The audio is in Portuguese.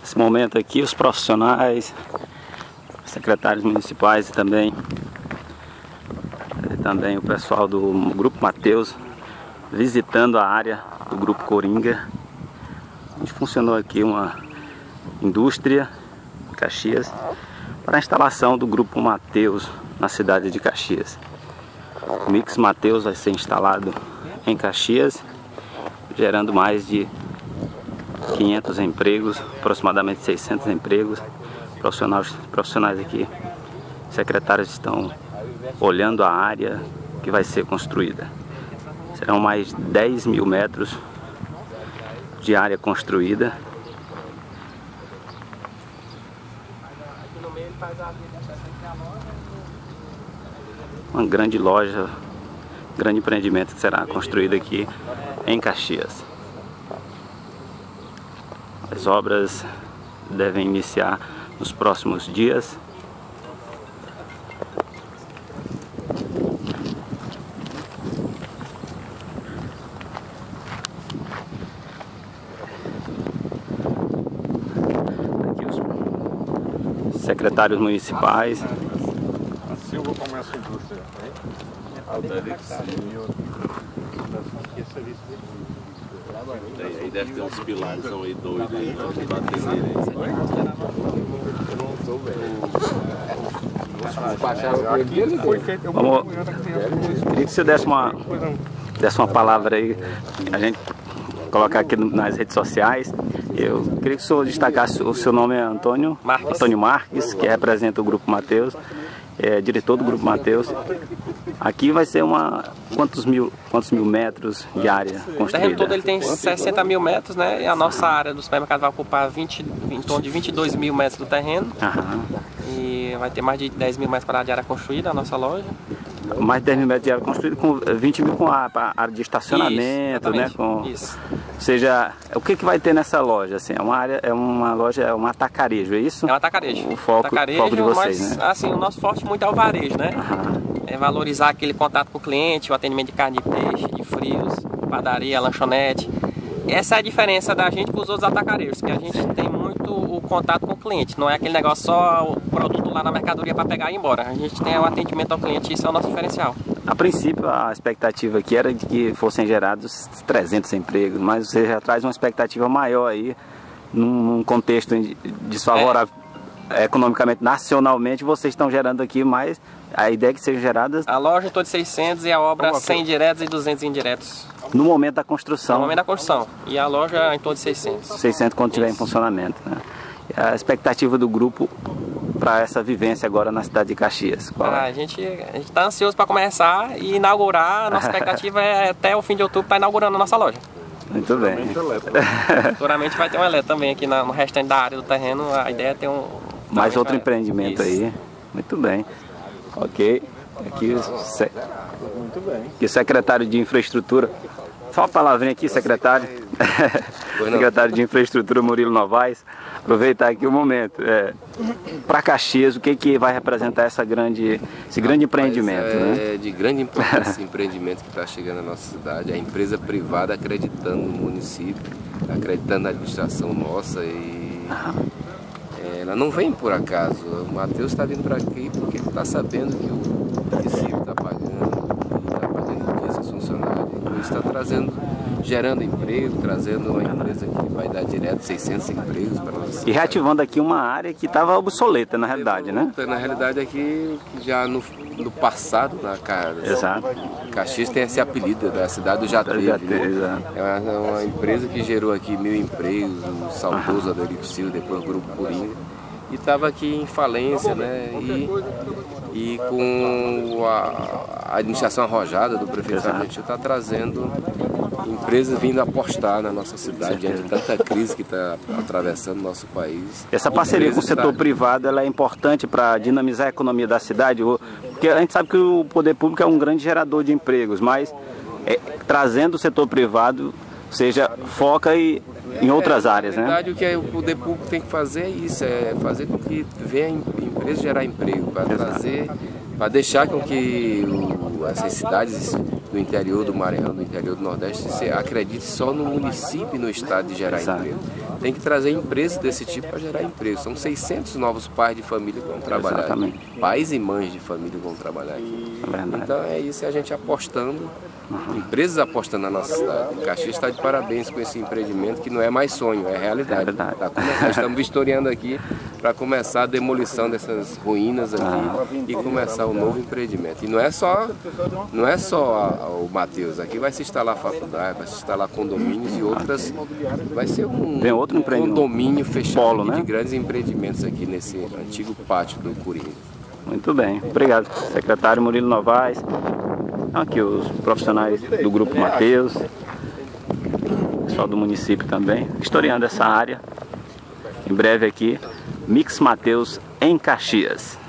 Nesse momento aqui, os profissionais, secretários municipais e também o pessoal do Grupo Mateus visitando a área do Grupo Coringa, onde funcionou aqui uma indústria em Caxias para a instalação do Grupo Mateus na cidade de Caxias. O Mix Mateus vai ser instalado em Caxias, gerando mais de 500 empregos, aproximadamente 600 empregos. Profissionais aqui, secretários, estão olhando a área que vai ser construída. Serão mais 10 mil metros de área construída. Uma grande loja, grande empreendimento que será construído aqui em Caxias. As obras devem iniciar nos próximos dias. Aqui os secretários municipais. A Silva começa a indústria. Aí deve ter uns pilares aí doidos aí, Queria que você desse uma palavra aí, a gente colocar aqui nas redes sociais. Eu queria que o senhor destacasse, o seu nome é Antônio Marques, que representa o Grupo Mateus, é diretor do Grupo Mateus. Aqui vai ser quantos mil metros de área construída? O terreno todo ele tem 60 mil metros, né? E a nossa área do supermercado vai ocupar em torno de 22 mil metros do terreno. Aham. E vai ter mais de 10 mil metros para a área construída, a nossa loja. Mais de 10 mil metros de área construída, com 20 mil com a área de estacionamento, né? Isso. Ou seja, o que vai ter nessa loja? Assim, é uma loja, é um atacarejo, é isso? É um atacarejo. O foco de vocês, mas, né? assim, o nosso forte muito é o varejo, né? Aham. É valorizar aquele contato com o cliente, o atendimento de carne de peixe, de frios, padaria, lanchonete. Essa é a diferença da gente com os outros atacarejos, que a gente tem muito o contato com o cliente. Não é aquele negócio só o produto lá na mercadoria para pegar e ir embora. A gente tem o atendimento ao cliente, isso é o nosso diferencial. A princípio, a expectativa aqui era de que fossem gerados 300 empregos, mas você já traz uma expectativa maior aí, num contexto desfavorável economicamente, nacionalmente. Vocês estão gerando aqui mais. A ideia é que sejam geradas... A loja em torno de 600 e a obra 100 diretos e 200 indiretos. No momento da construção. No momento da construção. E a loja em torno de 600. 600 quando estiver em funcionamento, né? A expectativa do grupo para essa vivência agora na cidade de Caxias? A gente está ansioso para começar e inaugurar. A nossa expectativa é até o fim de outubro estar inaugurando a nossa loja. Muito bem. Futuramente vai ter um elétrico também aqui no restante da área do terreno. A ideia é ter mais outro empreendimento aí. Muito bem. Ok. Aqui o secretário de Infraestrutura. Só uma palavrinha aqui, secretário. Secretário de Infraestrutura, Murilo Novaes. Aproveitar aqui o momento. Para Caxias, o que vai representar esse grande empreendimento? É de grande importância esse empreendimento que está chegando na nossa cidade. A empresa privada acreditando no município, acreditando na administração nossa e... Ela não vem por acaso. O Mateus está vindo para aqui porque ele está sabendo que o município está pagando esses funcionários. Então ele está gerando emprego, trazendo uma empresa que vai dar direto 600 empregos para nós. E reativando aqui uma área que estava obsoleta na realidade, né? Na realidade aqui, já no passado, na casa. Exato. Caxias tem esse apelido da cidade do Já Teve, né? É uma empresa que gerou aqui 1000 empregos, o saudoso Adelico Silva, depois o Grupo Coringa. E estava aqui em falência, né? E com a administração arrojada do prefeito Sargento está trazendo empresas vindo apostar na nossa cidade, diante de tanta crise que está atravessando o nosso país. Essa parceria com o setor privado ela é importante para dinamizar a economia da cidade, porque a gente sabe que o poder público é um grande gerador de empregos, mas trazendo o setor privado, ou seja, foca em outras áreas, né? Na verdade, o que o poder público tem que fazer é isso, é fazer com que venha a empresa gerar emprego, para deixar com que essas cidades do interior do Maranhão, do interior do Nordeste, acredite só no município e no estado de gerar emprego. tem que trazer empresas desse tipo para gerar emprego. São 600 novos pais de família que vão trabalhar. Exatamente. Aqui. Pais e mães de família vão trabalhar aqui. Então é isso, a gente apostando, empresas apostando na nossa cidade. Caxias está de parabéns com esse empreendimento que não é mais sonho, é realidade. Estamos vistoriando aqui para começar a demolição dessas ruínas aqui e começar um novo empreendimento. E não é só o Matheus, aqui vai se instalar faculdade, vai se instalar condomínios e outras, vai ser um condomínio fechado de grandes empreendimentos aqui nesse antigo pátio do Coringa. Muito bem, obrigado. Secretário Murilo Novaes, aqui os profissionais do Grupo Matheus, pessoal do município também, historiando essa área. Em breve aqui, Mix Matheus em Caxias.